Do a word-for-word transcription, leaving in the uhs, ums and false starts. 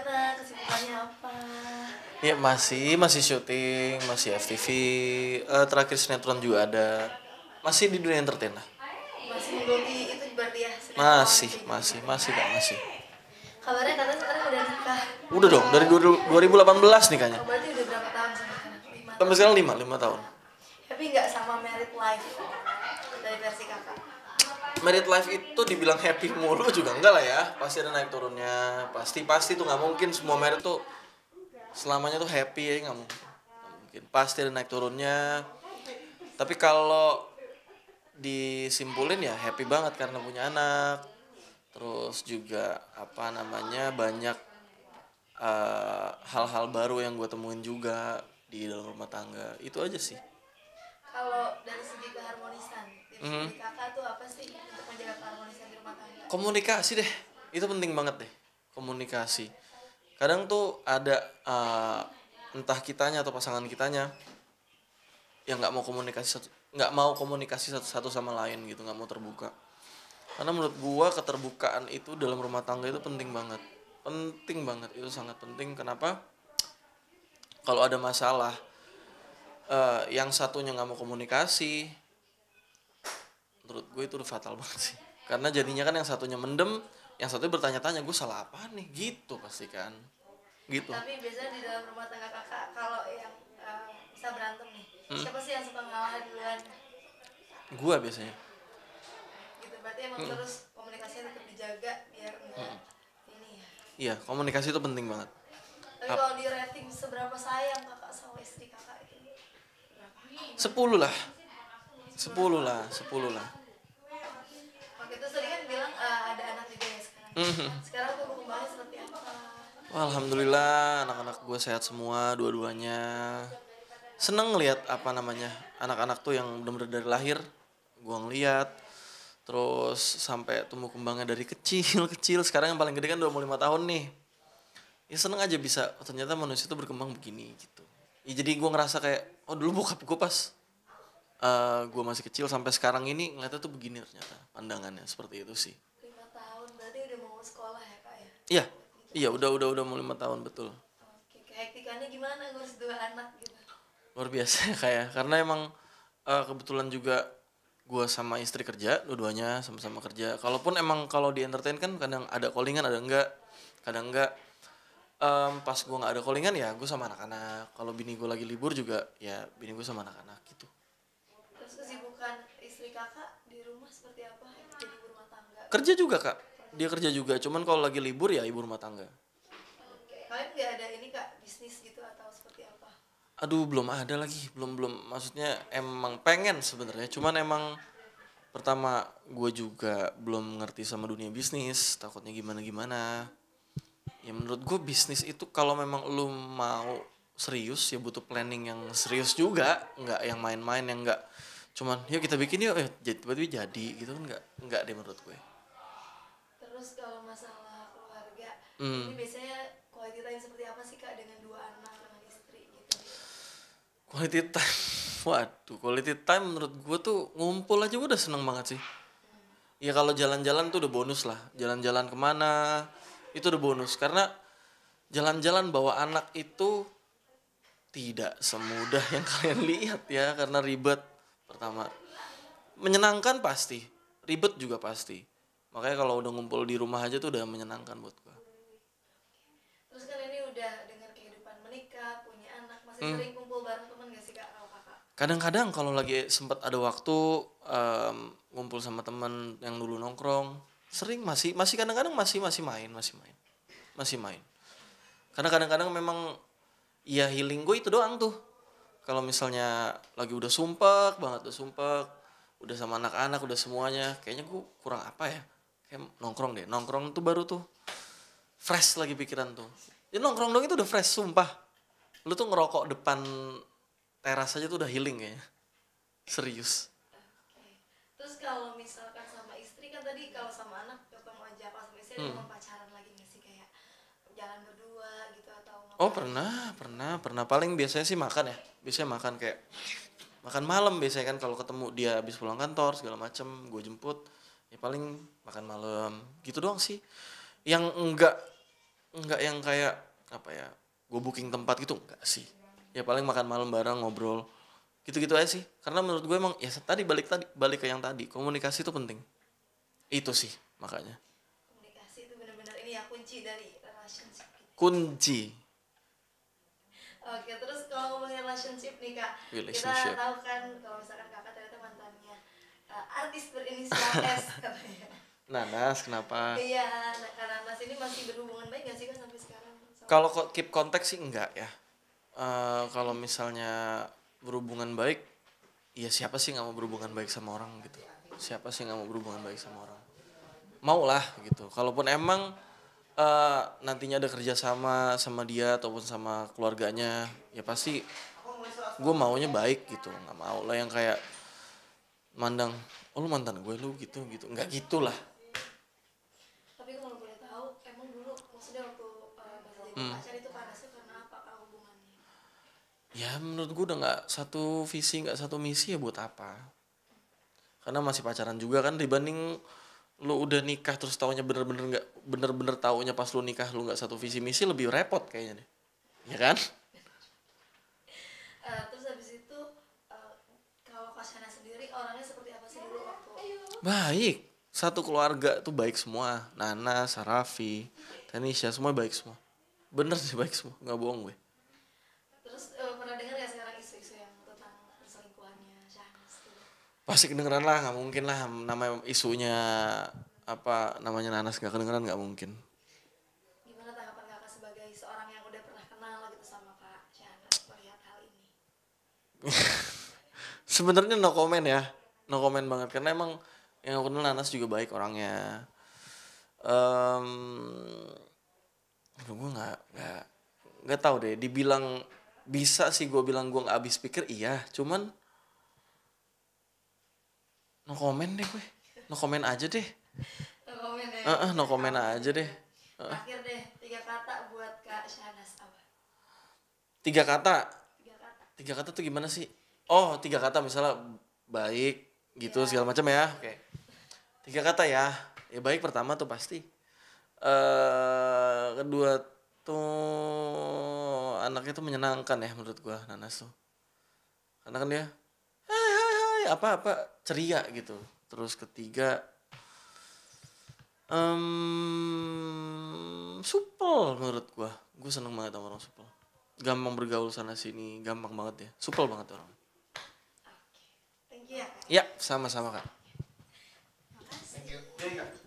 gimana? Kesibukannya apa? Ya masih, masih syuting, masih F T V, eh, terakhir sinetron juga ada. Masih di dunia entertain lah. Masih menggeluti itu berarti ya sinetron Masih, kayak masih, gitu. masih kak, masih. Kabarnya katanya sekarang udah nikah. Udah dong, dari dua ribu delapan belas nikahnya. Oh, berarti udah berapa tahun sama sekarang? Lima Sampai sekarang lima, lima tahun. Happy nggak sama married life dari versi kakak? Married life itu dibilang happy mulu juga enggak lah ya. Pasti ada naik turunnya. Pasti, pasti tuh nggak mungkin semua married tuh selamanya tuh happy ya, nggak mungkin. Nggak mungkin. Pasti ada naik turunnya. Tapi kalau disimpulin ya happy banget karena punya anak. Terus juga apa namanya banyak uh, hal-hal baru yang gue temuin juga di dalam rumah tangga. Itu aja sih. Kalau dari segi keharmonisan, tips Mhm. dari kakak tuh apa sih untuk menjaga keharmonisan di rumah tangga? Komunikasi deh, itu penting banget deh. Komunikasi. Kadang tuh ada uh, entah kitanya atau pasangan kitanya yang nggak mau komunikasi satu nggak mau komunikasi satu satu sama lain gitu, nggak mau terbuka. Karena menurut gua keterbukaan itu dalam rumah tangga itu penting banget, penting banget, itu sangat penting. Kenapa? Kalau ada masalah, uh, yang satunya nggak mau komunikasi, menurut gue itu udah fatal banget sih. Karena jadinya kan yang satunya mendem, yang satunya bertanya-tanya, gue salah apa nih, gitu pasti kan, gitu. Tapi biasanya di dalam rumah tangga kakak kalau yang uh, bisa berantem nih, Hmm. siapa sih yang suka ngalah duluan? Gue biasanya. Gitu berarti emang Hmm. terus komunikasinya tetap dijaga biar enggak ini ya. Iya, komunikasi itu penting banget. Tapi kalau di rating seberapa sayang kakak sama istri kakak itu berapa? Sepuluh lah, sepuluh lah, sepuluh lah. Waktu itu tadi kan bilang uh, ada anak juga ya sekarang. Mhm. Sekarang tuh kembali seperti apa? Wah, alhamdulillah anak-anak gue sehat semua, dua-duanya. Seneng ngeliat apa namanya anak-anak tuh yang bener-bener dari lahir, gue ngeliat. Terus sampai tumbuh kembangnya dari kecil-kecil, sekarang yang paling gede kan dua puluh lima tahun nih. Ya seneng aja bisa, oh, ternyata manusia tuh berkembang begini gitu. Ya, jadi gue ngerasa kayak, oh dulu bokap gue pas uh, gue masih kecil sampai sekarang ini ngeliatnya tuh begini ternyata pandangannya seperti itu sih. Lima tahun berarti udah mau sekolah ya kak ya? Iya, iya udah udah udah mau lima tahun betul. Oke, kehektikannya gimana ngurus dua anak gitu? Luar biasa kayak karena emang uh, kebetulan juga gue sama istri kerja, dua-duanya sama-sama kerja. Kalaupun emang kalau di entertain kan kadang ada callingan ada enggak, kadang enggak. Um, pas gue nggak ada callingan ya gue sama anak-anak. Kalau bini gue lagi libur juga ya bini gue sama anak-anak gitu. Terus kesibukan istri kakak di rumah seperti apa? Jadi ibu rumah tangga? Kerja juga kak, dia kerja juga. Cuman kalau lagi libur ya ibu rumah tangga. Oke, kalian nggak ada ini kak bisnis gitu atau seperti apa? Aduh belum ada lagi, belum belum. Maksudnya emang pengen sebenarnya. Cuman emang pertama gue juga belum ngerti sama dunia bisnis. Takutnya gimana-gimana. Ya menurut gue bisnis itu kalau memang lu mau serius ya butuh planning yang serius juga, nggak yang main-main yang nggak cuman yuk kita bikin yuk eh jadi tiba-tiba jadi gitu kan nggak nggak deh menurut gue. Terus kalau masalah keluarga, Hmm. ini biasanya quality time seperti apa sih kak dengan dua anak dengan istri gitu? Quality time, waduh quality time menurut gue tuh ngumpul aja gue udah seneng banget sih. Ya kalau jalan-jalan tuh udah bonus lah, jalan-jalan kemana itu udah bonus karena jalan-jalan bawa anak itu tidak semudah yang kalian lihat ya karena ribet pertama. Menyenangkan pasti, ribet juga pasti. Makanya kalau udah ngumpul di rumah aja tuh udah menyenangkan buat gua. Terus kan ini udah dengan kehidupan menikah, punya anak, masih Hmm. sering kumpul bareng teman gak sih kak kalau kakak? Kadang-kadang kalau lagi sempat ada waktu em, ngumpul sama teman yang dulu nongkrong, sering masih masih kadang-kadang masih masih main, masih main. Masih main. Karena kadang-kadang memang ya healing gue itu doang tuh. Kalau misalnya lagi udah sumpek banget, udah sumpek, udah sama anak-anak, udah semuanya, kayaknya gue kurang apa ya? Kayak nongkrong deh, nongkrong tuh baru tuh fresh lagi pikiran tuh. Ya nongkrong dong itu udah fresh, sumpah. Lu tuh ngerokok depan teras aja tuh udah healing kayaknya. Serius. Oke. Terus kalau misalkan sama istri kan tadi kalau sama anak ketemu aja pas sama istri Hmm. ada mau pacaran lagi gak sih kayak jalan berdua gitu atau Oh ngapain? pernah, pernah, pernah. Paling biasanya sih makan ya. Biasanya makan kayak makan malam biasanya kan kalau ketemu dia habis pulang kantor segala macem, gue jemput. Ya paling makan malam gitu doang sih. Yang enggak nggak yang kayak apa ya, gue booking tempat gitu enggak sih, ya paling makan malam bareng ngobrol gitu-gitu aja sih, karena menurut gue emang ya tadi balik tadi balik ke yang tadi, komunikasi itu penting itu sih makanya Komunikasi itu benar-benar ini ya kunci dari relationship gitu. kunci. Oke, terus kalau ngomongin relationship nih kak, kita Relationship. tahu kan kalau misalkan kakak ternyata mantannya uh, artis berinisial S katanya. Nanas kenapa? Iya, nah, karena Mas ini masih berhubungan baik gak sih kak sampai sekarang? Sama- Kalau kok keep konteks sih enggak ya. Eh, kalau misalnya berhubungan baik, ya siapa sih nggak mau berhubungan baik sama orang gitu? Siapa sih nggak mau berhubungan baik sama orang? Mau lah gitu. Kalaupun emang eh, nantinya ada kerjasama sama dia ataupun sama keluarganya, ya pasti gue maunya baik gitu. Nggak mau lah yang kayak mandang, oh lu mantan gue lu gitu gitu. Nggak gitulah. Tapi kalau boleh tahu, emang dulu maksudnya waktu uh, masih jadi Hmm. pacar itu panasnya karena apa kak hubungannya? Ya menurut gue udah nggak satu visi nggak satu misi ya buat apa? Karena masih pacaran juga kan, dibanding lu udah nikah terus taunya bener-bener nggak bener-bener taunya pas lu nikah lu nggak satu visi misi, lebih repot kayaknya deh, ya kan? Uh, terus habis itu uh, kalau Kak Shana sendiri orangnya seperti apa sih dulu waktu? Baik, satu keluarga tuh baik semua, Nana, Sarafi, Tanisha semua baik semua, bener sih baik semua, nggak bohong gue. Terus uh, pernah dengar ya sekarang isu-isu yang tentang perselingkuhannya Shahnas gitu? Pasti kedengeran lah, nggak mungkin lah namanya isunya apa namanya Nanas nggak kedengeran, nggak mungkin. Gimana tanggapan kakak sebagai seorang yang udah pernah kenal gitu sama Kak Shahnas melihat hal ini? Sebenarnya no comment ya, no comment banget karena emang yang aku kenal Nanas juga baik orangnya. Em, aduh gue nggak nggak nggak tahu deh. Dibilang bisa sih, gue bilang gue nggak habis pikir iya. Cuman no comment deh gue, no comment aja deh. No komen ya? Eh, eh, no comment aja deh. Terakhir deh, tiga kata buat Kak Shahnas apa? Tiga kata, Tiga kata. tiga kata tuh gimana sih? Oh tiga kata misalnya baik gitu Ya. segala macam ya. Oke. Tiga kata ya. Ya baik pertama tuh pasti. Eh kedua tuh anaknya tuh menyenangkan ya menurut gua Nanas tuh. Karena kan dia hai hai hai apa apa ceria gitu. Terus ketiga em supel menurut gua. Gua seneng banget sama orang supel. Gampang bergaul sana sini, gampang banget ya. Supel banget orang. Thank you ya Kak. Ya, sama-sama Kak. Makasih. Thank you.